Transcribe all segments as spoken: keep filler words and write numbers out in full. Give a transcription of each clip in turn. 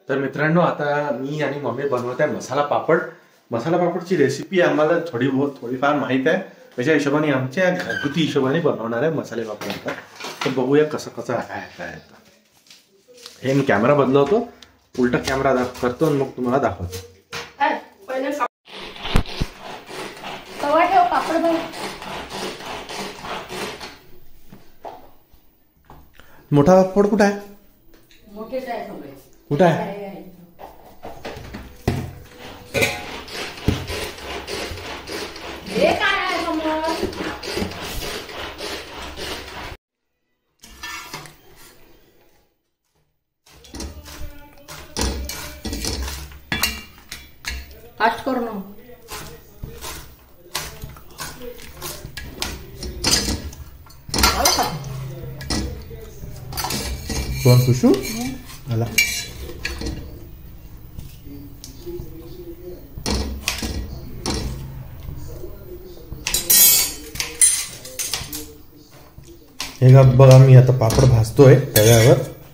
तर मित्रांनो, आता मी आणि मम्मी बनवत आहे मसाला पापड. मसाला पापडची रेसिपी आम्हाला थोडी बहुत थोडीफार माहीत आहे. त्याच्या हिशोबाने आमच्या घरगुती हिशोबाने बनवणार आहे मसाले पापड. आता तर बघूया कसं कसं आहे काय. हे मी कॅमेरा बदलवतो, उलटा कॅमेरा दाख करतो आणि मग तुम्हाला दाखवतो. मोठा पापड कुठं आहे? कुठं आहे? फास्ट करो ना. कोण खुशू आला? हे का बघा, मी आता पापड भाजतोय तव्यावर.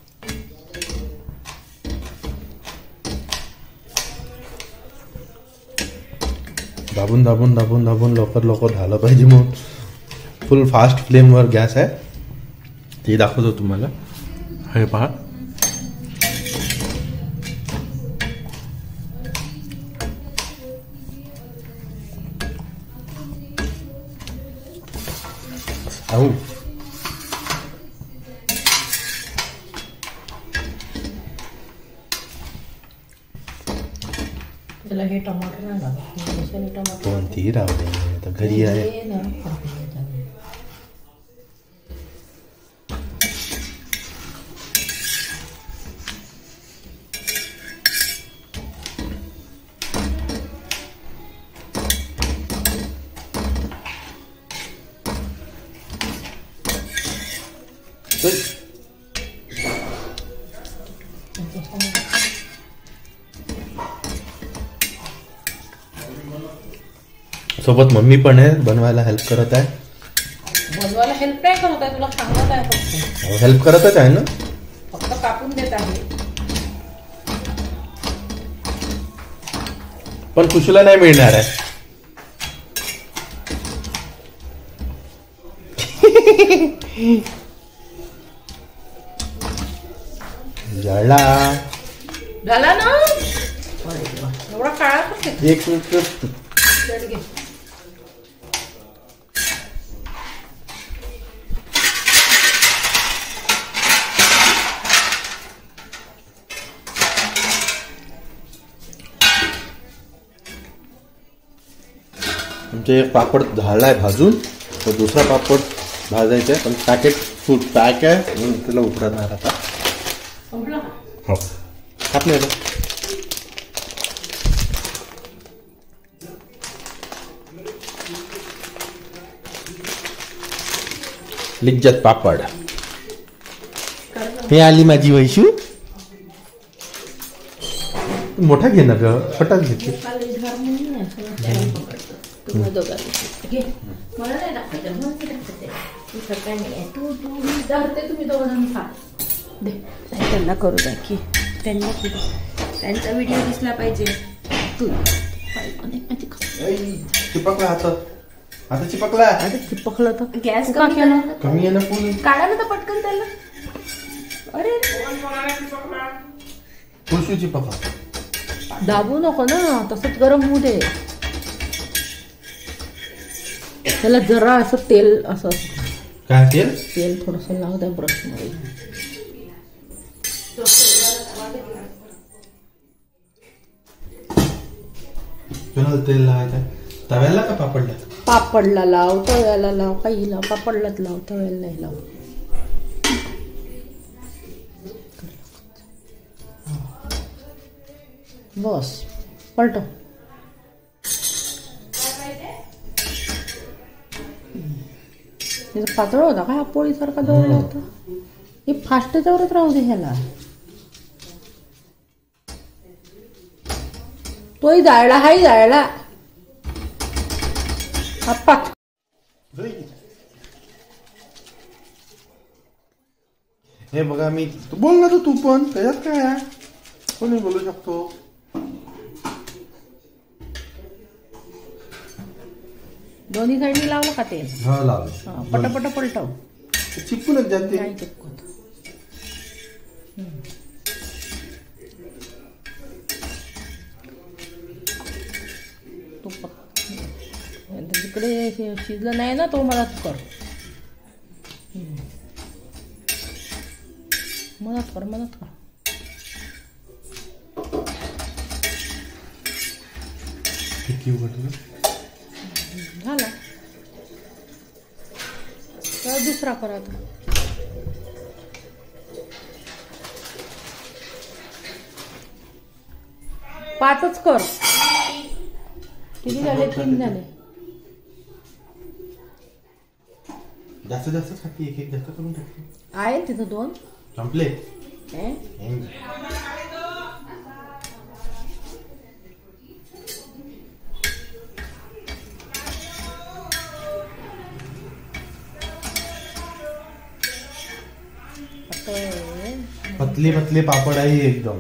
दाबून दाबून दाबून दाबून लवकर लवकर झालं पाहिजे. मग फुल फास्ट फ्लेमवर गॅस आहे, ते दाखवतो तुम्हाला. हे पहा, आऊ त्याला हे टमाटर नाही लागत. टमाटर कोणती राहू दे, आता घरी आहे. सोबत मम्मी पण आहे, बनवायला हेल्प करत आहे. बनवायला हेल्प नाही करत आहे, तुला सांगत आहे फक्त. हेल्प करतच आहे ना, फक्त कापून देत आहे. पण खुशीला नाही मिळणार आहे. जळला झाला ना एवढा काळा. एक मिनिट, आमचे एक पापड झालाय भाजून, तर दुसरा पापड भाजायचा आहे. पण पॅकेट फूड पॅक आहे म्हणून त्याला उघडणार आता. हो, आपल्या लिज्जत पापड. हे आली माझी वैशू. मोठा घे ना ग, छोटा घेते. तुम्ही दोघं खा. त्यांना करू द्या की त्यांना त्यांचा व्हिडिओ दिसला पाहिजे. तू चिपकला हात, आता चिपकला. आता चिपकलं तर गॅस कमी आहे ना, पूर्ण काढा ना तर पटकन त्याला. अरे खुशू चिपकला. दाबू नको ना, तसंच गरम होऊ दे. त्याला जरा असं तेल, असं काय तेल तेल थोडस लावू द्या ब्रश मध्ये. तेल लावायचं तव्याला का पापडला? पापडला लाव, तव्याला लाव, काही लाव. पापडलाच लाव, तव्याला नाही लाव. बस पलटो. पातळ होता काय, पोळी सारखा जवळ होता. हे फास्ट जवळच राहू दे ह्याला. तोही जाळला, हाही जाळला. आप्पा हे बघा, मी बोल ना तू पण त्याच्यात काय आहे. कोणी बोलू शकतो. दोन्ही साईडनी लावलं का तेल? हा लावलं. पटापट पलटव. चिपकूनच जाते. नाही चिपकत. तूप तिकडे शिजलं नाही ना तो मदत कर. मदत कर मदत कर. किती उघडलं झाला तर दुसरा कर आता. पाचच कर. किती झाले? तीन झाले. जास्त जास्त खाती. एक एक जास्त करून टाकते. आहे तिथं दोन संपले. पतले पतले पापड आहे. एकदम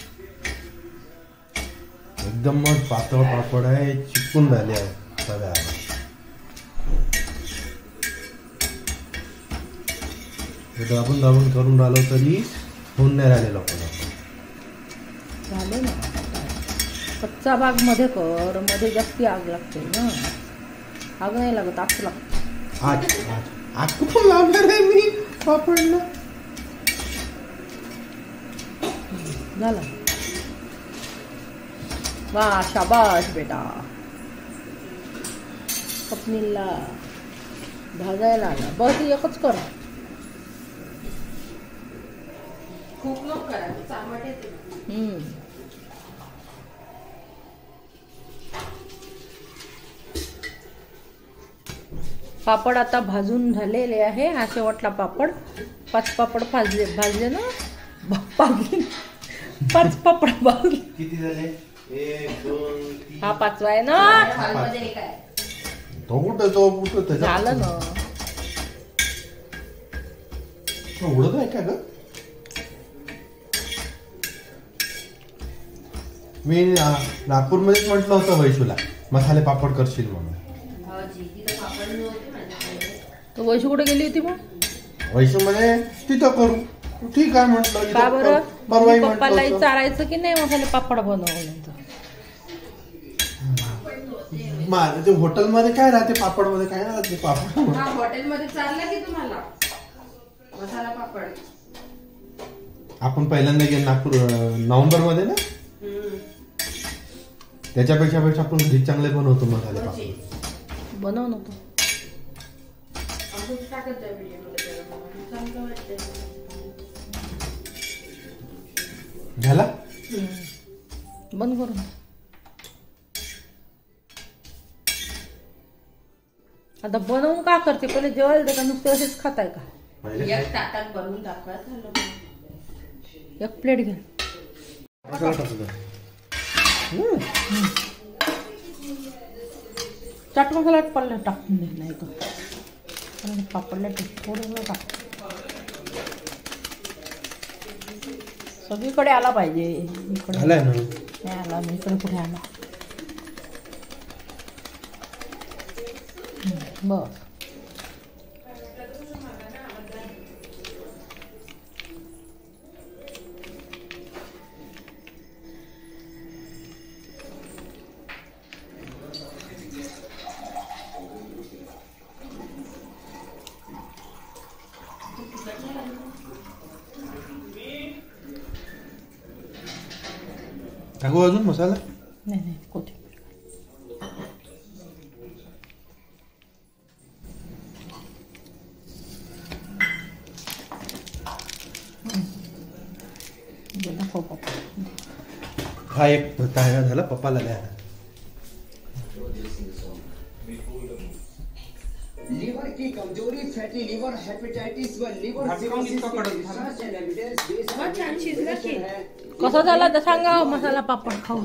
एकदम मग पातळ पापड आहे. चिपकून झाले आहे सगळ्या. दाबून दाबून करून राहिलो तरी होऊन नाही राहिले लोकांना. झाले ना. कच्चा भाग मध्ये कर. मध्ये जास्ती आग लागते ना. आग नाही लागत. आग लागत. आग आग कुठून लावणार आहे मी पापडला. झाला. वा शाबाश बेटा. स्वप्नीलला भाजायला आला. बस एकच कर. खूप नको करा. चांगलं येते. हम्म पापड आता भाजून झालेले आहे. हा शेवटला पापड. पाच पापड भाजले भाजले ना. भाजले पाच पापड भाजले. किती झाले? एक दोन तीन. हा पाचवा आहे ना. तो कुठं तो कुठं झालं ना. उडत आहे का ग? मी नागपूरमध्येच म्हटलं होतं वैशूला मसाले पापड करशील म्हणून. तो वैशू कुठे गेली होती मग? वैशू म्हणे तिथं करू. ठीक आहे म्हटलं. का बरं? पप्पाला म्हटलं विचारायचं की नाही मसाले पापड बनवलं. माझ्या हॉटेलमध्ये काय राहते पापड मध्ये काय राहते पापड. हॉटेलमध्ये चालला की तुम्हाला मसाला पापड. आपण पहिल्यांदा गेलो नागपूर नोव्हेंबर मध्ये ना. त्याच्यापेक्षा पेक्षा आपण घरी चांगले बनवतो मसाले पापड. बनव नको. झाला बंद करून. आता बनवून का करते? पहिले जेवायला दे का नुसते असेच खाताय का? एक ताटात बनवून दाखवा. एक प्लेट घे. चाट मसाला पडला टाकून दे. नाही तर पापडला थोडं टाक. सगळीकडे आला पाहिजे. इकडे आलाय ना. नाही आला. मी इकडे कुठे आला. बस. टाकू अजून मसाला? नाही नाही कोथिंबीर. हा एक तयार झाला. पप्पाला द्या. लीवर की कमजोरी, फैटी लीवर, हेपेटाइटिस व लीवर कसं झाला तर सांगा. मसाला पापड खाऊ.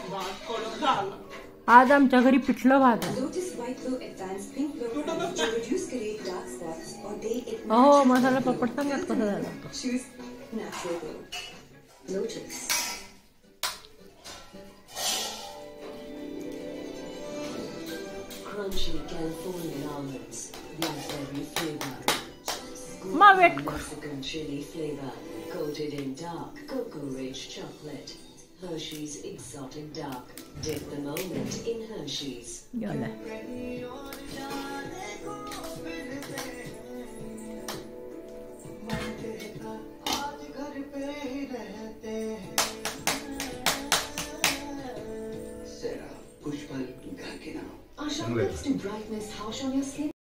आज आमच्या घरी पिठलं भात आहे. create dark spots or they ignite. हो मसाला पापड सांगत कसं झालं. Choose natural glow. Lotus. Crunchy California almonds. Blackberry flavor. Ma wait. Mexican chili flavor. Coated in dark cocoa-rich chocolate. Hershey's exotic dark. Dip the moment in Hershey's. झालं. Sarah, push button घर के नाम. Are sharpness to brightness harsh on your skin?